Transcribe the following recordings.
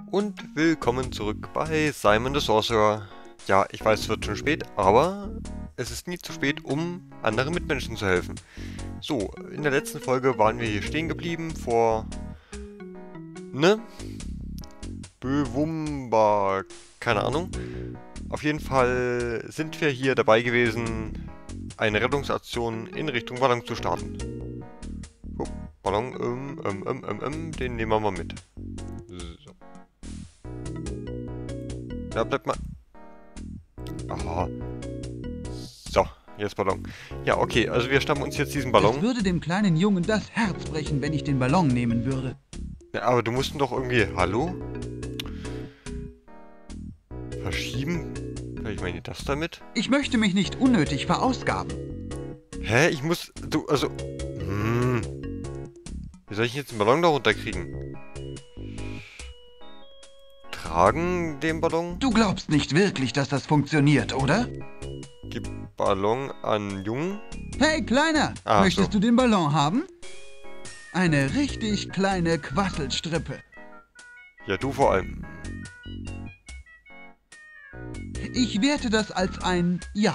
Und willkommen zurück bei Simon the Sorcerer. Ja, ich weiß, es wird schon spät, aber es ist nie zu spät, um anderen Mitmenschen zu helfen. So, in der letzten Folge waren wir hier stehen geblieben vor... Bewumba... keine Ahnung. Auf jeden Fall sind wir hier dabei gewesen, eine Rettungsaktion in Richtung Ballon zu starten. Oh, Ballon, den nehmen wir mal mit. So. Ja, bleib mal... Aha. So, jetzt Ballon. Ja, okay, also wir schnappen uns jetzt diesen Ballon. Es würde dem kleinen Jungen das Herz brechen, wenn ich den Ballon nehmen würde. Ja, aber du musst ihn doch irgendwie... Hallo? Verschieben? Vielleicht meine ich das damit? Ich möchte mich nicht unnötig verausgaben. Hä? Ich muss... Du, also... Wie soll ich jetzt den Ballon da runterkriegen? Tragen den Ballon? Du glaubst nicht wirklich, dass das funktioniert, oder? Gib Ballon an Jungen? Hey, Kleiner! Ah, Möchtest so. du den Ballon haben? Eine richtig kleine Quasselstrippe. Ja, du vor allem. Ich werte das als ein Ja.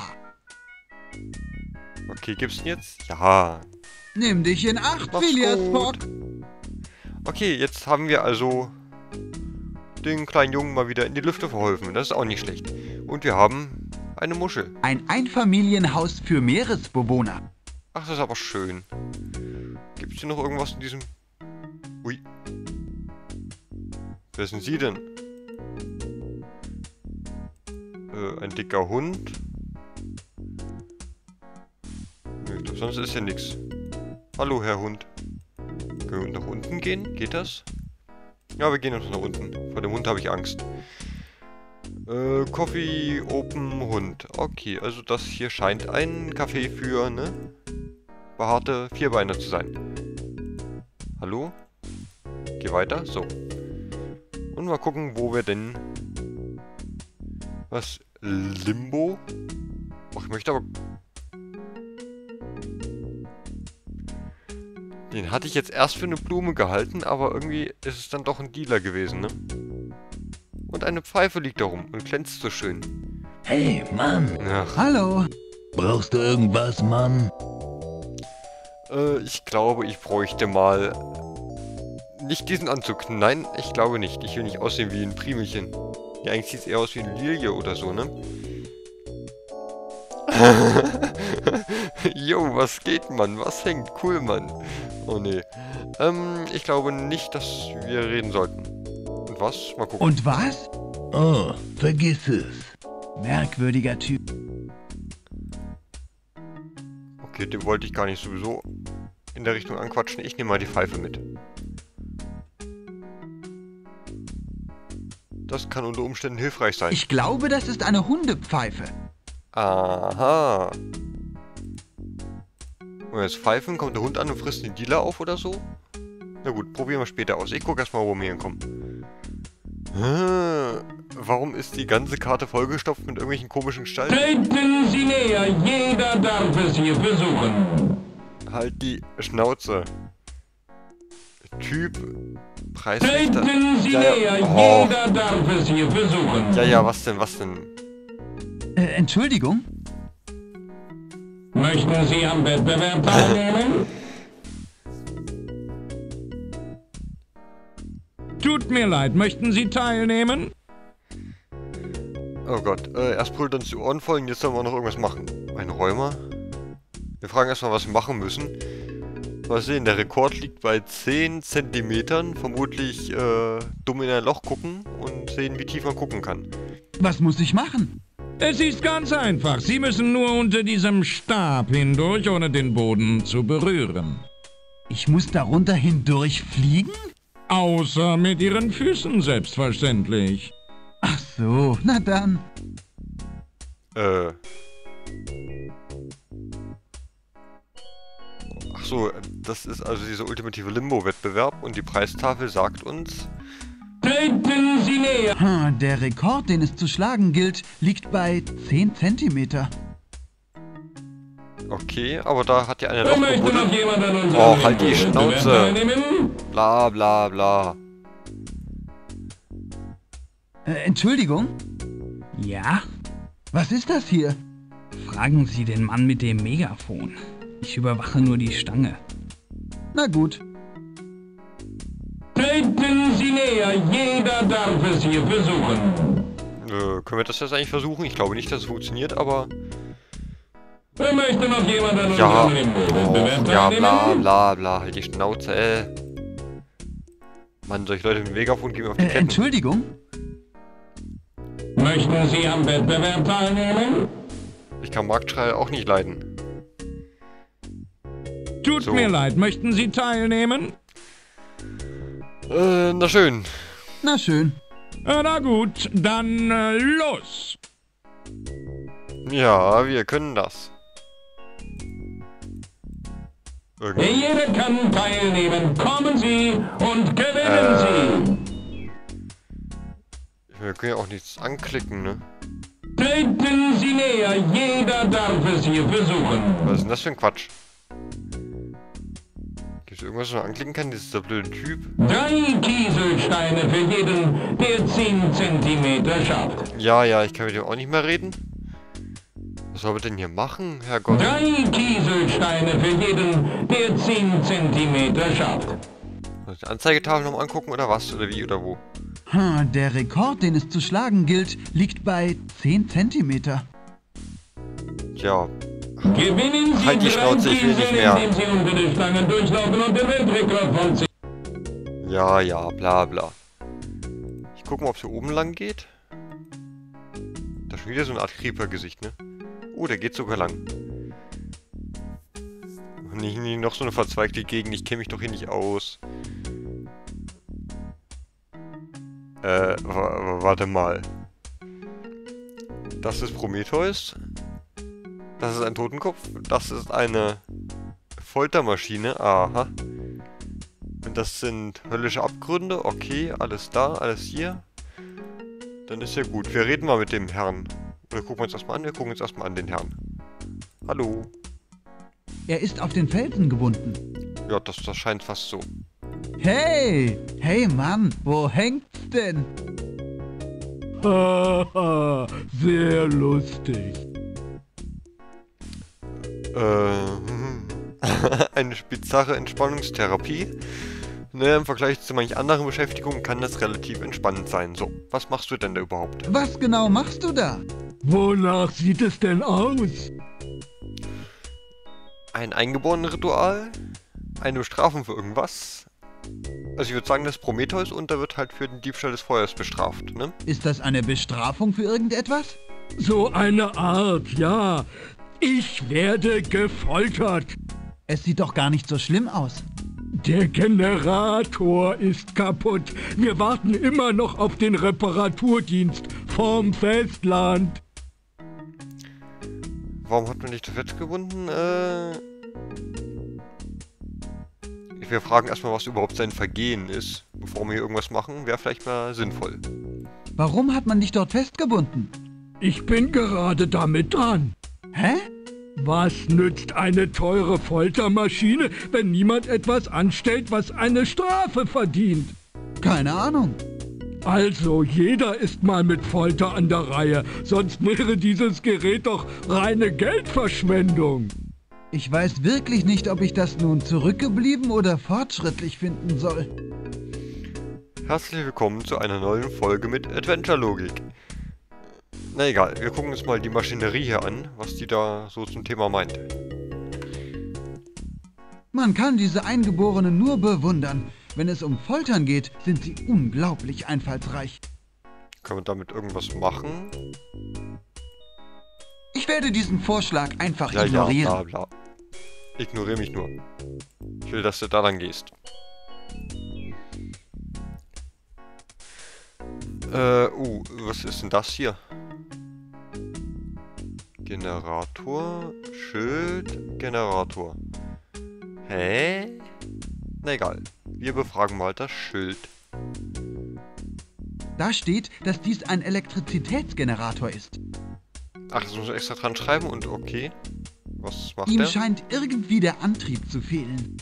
Okay, gibt's ihn jetzt? Ja. Nimm dich in Acht, Mach's Phileas gut. Fogg! Okay, jetzt haben wir also den kleinen Jungen mal wieder in die Lüfte verholfen. Das ist auch nicht schlecht. Und wir haben eine Muschel. Ein Einfamilienhaus für Meeresbewohner. Ach, das ist aber schön. Gibt's hier noch irgendwas in diesem... Ui. Wer sind Sie denn? Ein dicker Hund. Ich glaube, sonst ist hier nichts. Hallo, Herr Hund. Können wir nach unten gehen? Geht das? Ja, wir gehen jetzt nach unten. Vor dem Hund habe ich Angst. Coffee, Open, Hund. Okay, also das hier scheint ein Café für, ne? Behaarte Vierbeiner zu sein. Hallo? Geh weiter. So. Und mal gucken, wo wir denn... Was? Limbo? Ach, ich möchte aber... Den hatte ich jetzt erst für eine Blume gehalten, aber irgendwie ist es dann doch ein Dealer gewesen, ne? Und eine Pfeife liegt da rum und glänzt so schön. Hey, Mann. Ach, Hallo! Brauchst du irgendwas, Mann? ich glaube, ich bräuchte mal... Nicht diesen Anzug. Nein, ich glaube nicht. Ich will nicht aussehen wie ein Primelchen. Ja, eigentlich sieht es eher aus wie eine Lilie oder so, ne? Jo, was geht, Mann? Was hängt? Cool, Mann. Oh, nee. Ich glaube nicht, dass wir reden sollten. Und was? Mal gucken. Und was? Oh, vergiss es. Merkwürdiger Typ. Okay, den wollte ich gar nicht sowieso in der Richtung anquatschen. Ich nehme mal die Pfeife mit. Das kann unter Umständen hilfreich sein. Ich glaube, das ist eine Hundepfeife. Aha. Und jetzt pfeifen, kommt der Hund an und frisst den Dealer auf oder so? Na gut, probieren wir später aus. Ich gucke erstmal, wo wir hinkommen. Warum ist die ganze Karte vollgestopft mit irgendwelchen komischen Gestalten? Treten Sie näher, jeder darf es hier versuchen. Halt die Schnauze. Typ, Preisrichter. Treten Sie näher, Oh. jeder darf es hier versuchen. Ja, was denn, was denn? Entschuldigung? Möchten Sie am Wettbewerb teilnehmen? Tut mir leid, möchten Sie teilnehmen? Oh Gott, erst brüllt uns die Ohren voll und jetzt sollen wir noch irgendwas machen. Ein Räumer? Wir fragen erstmal, was wir machen müssen. Mal sehen, der Rekord liegt bei 10 Zentimetern. Vermutlich dumm in ein Loch gucken und sehen, wie tief man gucken kann. Was muss ich machen? Es ist ganz einfach. Sie müssen nur unter diesem Stab hindurch, ohne den Boden zu berühren. Ich muss darunter hindurch fliegen? Außer mit Ihren Füßen, selbstverständlich. Ach so, na dann. Ach so, das ist also dieser ultimative Limbo-Wettbewerb und die Preistafel sagt uns... Treten Sie näher. Der Rekord, den es zu schlagen gilt, liegt bei 10 Zentimeter. Okay, aber da hat ja einer doch Möchte noch gebuddelt. jemand an unserem Oh, halt die Wettbewerb Schnauze. teilnehmen? Bla bla bla. Entschuldigung? Ja? Was ist das hier? Fragen Sie den Mann mit dem Megafon. Ich überwache nur die Stange. Na gut. Treten Sie näher, jeder darf es hier versuchen. Können wir das jetzt eigentlich versuchen? Ich glaube nicht, dass es funktioniert, aber... Möchte noch jemand an Ja, unserem Wettbewerb ja, teilnehmen? bla bla bla, halt die Schnauze, Mann, solche Leute mit dem Megafon gehen mir auf die Ketten. Entschuldigung? Möchten Sie am Wettbewerb teilnehmen? Ich kann Marktschrei auch nicht leiden. Tut So. mir leid, möchten Sie teilnehmen? Na schön. Na schön. Na gut, dann los! Ja, wir können das. Irgendwie. Jeder kann teilnehmen. Kommen Sie und gewinnen Sie! Wir können ja auch nichts anklicken, ne? Treten Sie näher, jeder darf es hier versuchen. Was ist denn das für ein Quatsch? Gibt es irgendwas, was man anklicken kann? Dieser blöde Typ? 3 Kieselsteine für jeden, der 10 Zentimeter schafft. Ja, ich kann mit dem auch nicht mehr reden. Was soll wir denn hier machen, Herrgott? 3 Kieselsteine für jeden, der 10 Zentimeter schafft. Soll ich die Anzeigetafel nochmal angucken oder was? Oder wie oder wo? Der Rekord, den es zu schlagen gilt, liegt bei 10 Zentimeter. Tja, Gewinnen Sie Halt die 3 Schnauze, ich will nicht Kiesel, mehr. indem Sie unter den Stangen durchlaufen und den Weltrekord von 10. ja, bla bla. Ich gucke mal, ob es hier oben lang geht. Da ist schon wieder so eine Art Creeper-Gesicht, ne? Oh, der geht sogar lang. Nicht noch so eine verzweigte Gegend, ich kenne mich doch hier nicht aus. Warte mal. Das ist Prometheus. Das ist ein Totenkopf. Das ist eine Foltermaschine. Aha. Und das sind höllische Abgründe. Okay, alles da, alles hier. Dann ist ja gut. Wir reden mal mit dem Herrn. Oder gucken wir uns erstmal an? Wir gucken uns erstmal an den Herrn. Hallo. Er ist auf den Felsen gebunden. Ja, das scheint fast so. Hey! Hey Mann, wo hängt's denn? Haha, sehr lustig. Eine bizarre Entspannungstherapie. Ne, im Vergleich zu manch anderen Beschäftigungen kann das relativ entspannend sein. So, was machst du denn da überhaupt? Was genau machst du da? Wonach sieht es denn aus? Ein Eingeborenen-Ritual? Eine Bestrafung für irgendwas? Also ich würde sagen, das ist Prometheus und da wird halt für den Diebstahl des Feuers bestraft, ne? Ist das eine Bestrafung für irgendetwas? So eine Art, ja. Ich werde gefoltert. Es sieht doch gar nicht so schlimm aus. Der Generator ist kaputt. Wir warten immer noch auf den Reparaturdienst vom Festland. Warum hat man dich festgebunden? Wir fragen erstmal, was überhaupt sein Vergehen ist. Bevor wir hier irgendwas machen, wäre vielleicht mal sinnvoll. Warum hat man dich dort festgebunden? Ich bin gerade damit dran. Hä? Was nützt eine teure Foltermaschine, wenn niemand etwas anstellt, was eine Strafe verdient? Keine Ahnung. Also, jeder ist mal mit Folter an der Reihe, sonst wäre dieses Gerät doch reine Geldverschwendung. Ich weiß wirklich nicht, ob ich das nun zurückgeblieben oder fortschrittlich finden soll. Herzlich willkommen zu einer neuen Folge mit Adventure Logik. Na egal, wir gucken uns mal die Maschinerie hier an, was die da so zum Thema meint. Man kann diese Eingeborenen nur bewundern. Wenn es um Foltern geht, sind sie unglaublich einfallsreich. Können wir damit irgendwas machen? Ich werde diesen Vorschlag einfach Ja, ignorieren. bla bla. Ignoriere mich nur. Ich will, dass du da lang gehst. Was ist denn das hier? Generator, Schild, Generator. Hä? Na egal. Wir befragen mal das Schild. Da steht, dass dies ein Elektrizitätsgenerator ist. Ach, das muss ich extra dran schreiben und okay. Was macht Ihm der? scheint irgendwie der Antrieb zu fehlen.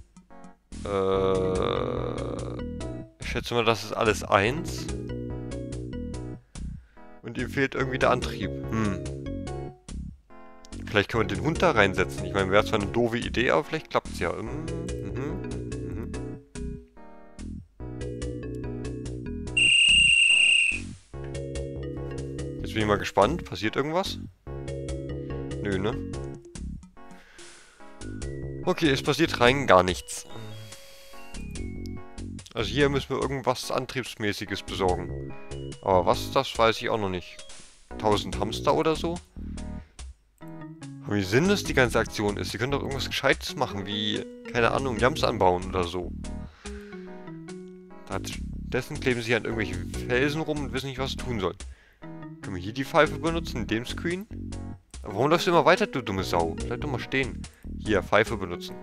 Ich schätze mal, das ist alles 1. Und ihm fehlt irgendwie der Antrieb. Vielleicht können wir den Hund da reinsetzen. Ich meine, wäre zwar eine doofe Idee, aber vielleicht klappt es ja. Jetzt bin ich mal gespannt. Passiert irgendwas? Nö, ne? Okay, es passiert rein gar nichts. Also hier müssen wir irgendwas Antriebsmäßiges besorgen. Aber was das, weiß ich auch noch nicht. 1000 Hamster oder so? Aber wie sinnlos die ganze Aktion ist. Sie können doch irgendwas Gescheites machen, wie, keine Ahnung, Jams anbauen oder so. Stattdessen kleben sie an irgendwelchen Felsen rum und wissen nicht, was sie tun sollen. Können wir hier die Pfeife benutzen, in dem Screen? Aber warum läufst du immer weiter, du dumme Sau? Bleib doch mal stehen. Hier, Pfeife benutzen.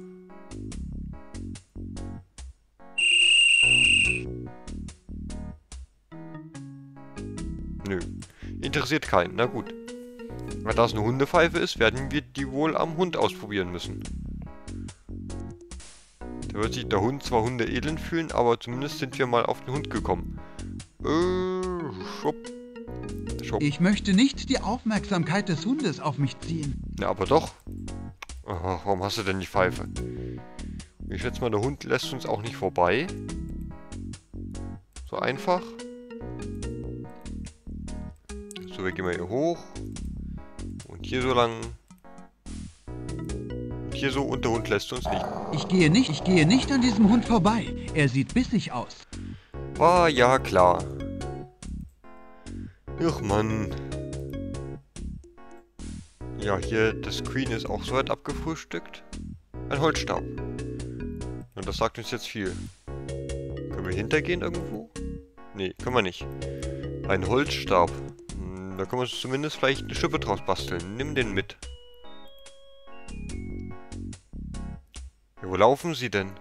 Nö. Interessiert keinen. Na gut. Weil das eine Hundepfeife ist, werden wir die wohl am Hund ausprobieren müssen. Da wird sich der Hund zwar hundeelend fühlen, aber zumindest sind wir mal auf den Hund gekommen. Schwupp. Schwupp. Ich möchte nicht die Aufmerksamkeit des Hundes auf mich ziehen. Ja, aber doch. Oh, warum hast du denn die Pfeife? Ich schätze mal, der Hund lässt uns auch nicht vorbei. So einfach. So, wir gehen mal hier hoch. Und hier so lang. Und hier so, und der Hund lässt uns nicht. Ich gehe nicht an diesem Hund vorbei. Er sieht bissig aus. War ja klar. Ach Mann. Ja, hier, das Screen ist auch soweit abgefrühstückt. Ein Holzstab. Und das sagt uns jetzt viel. Können wir hintergehen irgendwo? Nee, können wir nicht. Ein Holzstab. Da können wir uns zumindest vielleicht eine Schippe draus basteln. Nimm den mit. Ja, wo laufen Sie denn?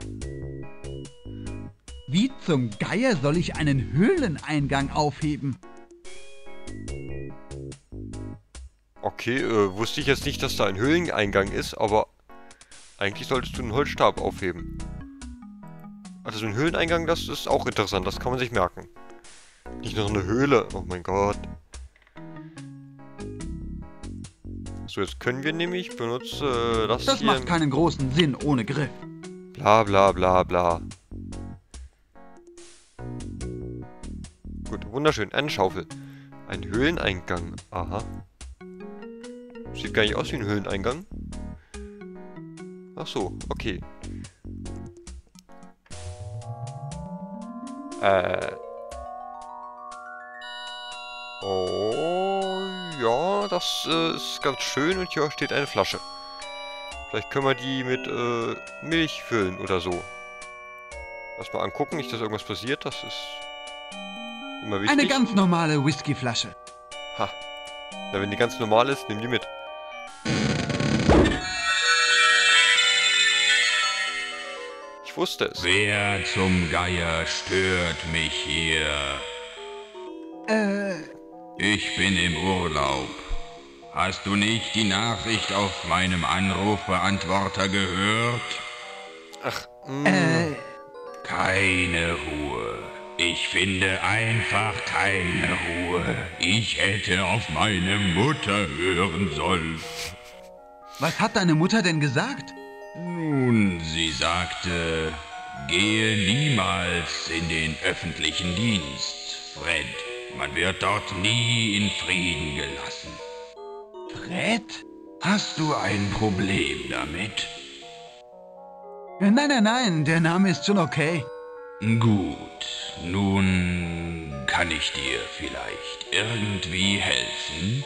Wie zum Geier soll ich einen Höhleneingang aufheben? Okay, wusste ich jetzt nicht, dass da ein Höhleneingang ist, aber eigentlich solltest du einen Holzstab aufheben. Also ein Höhleneingang, das ist auch interessant, das kann man sich merken. Nicht nur eine Höhle, oh mein Gott. So, jetzt können wir nämlich benutzen das Das hier. macht keinen großen Sinn ohne Griff. Bla bla bla bla. Gut, wunderschön, eine Schaufel. Ein Höhleneingang, aha. Sieht gar nicht aus wie ein Höhleneingang. Ach so, okay. Oh, ja, das ist ganz schön und hier steht eine Flasche. Vielleicht können wir die mit Milch füllen oder so. Erstmal angucken, nicht, dass irgendwas passiert, das ist immer wichtig. Eine ganz normale Whiskyflasche. Ha. Na, wenn die ganz normal ist, nimm die mit. Ich wusste es. Wer zum Geier stört mich hier? Ich bin im Urlaub. Hast du nicht die Nachricht auf meinem Anrufbeantworter gehört? Ach, Keine Ruhe. Ich finde einfach keine Ruhe. Ich hätte auf meine Mutter hören sollen. Was hat deine Mutter denn gesagt? Nun, sie sagte, gehe niemals in den öffentlichen Dienst, Fred. Man wird dort nie in Frieden gelassen. Fred? Hast du ein Problem damit? Nein, der Name ist schon okay. Gut, nun kann ich dir vielleicht irgendwie helfen?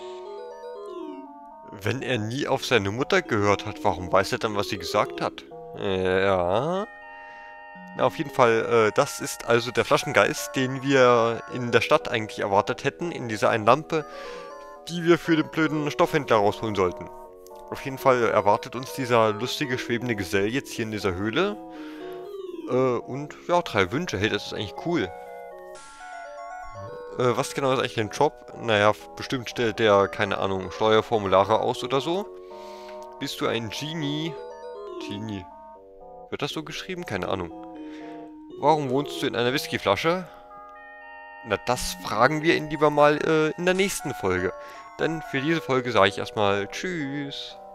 wenn er nie auf seine Mutter gehört hat, warum weiß er dann, was sie gesagt hat? Ja. Na, auf jeden Fall, das ist also der Flaschengeist, den wir in der Stadt eigentlich erwartet hätten, in dieser einen Lampe, die wir für den blöden Stoffhändler rausholen sollten. Auf jeden Fall erwartet uns dieser lustige, schwebende Gesell jetzt hier in dieser Höhle. Und ja, 3 Wünsche. Hey, das ist eigentlich cool. Was genau ist eigentlich dein Job? Naja, bestimmt stellt der, keine Ahnung, Steuerformulare aus oder so. Bist du ein Genie? Genie. Wird das so geschrieben? Keine Ahnung. Warum wohnst du in einer Whiskyflasche? Na, das fragen wir ihn lieber mal in der nächsten Folge. Denn für diese Folge sage ich erstmal Tschüss.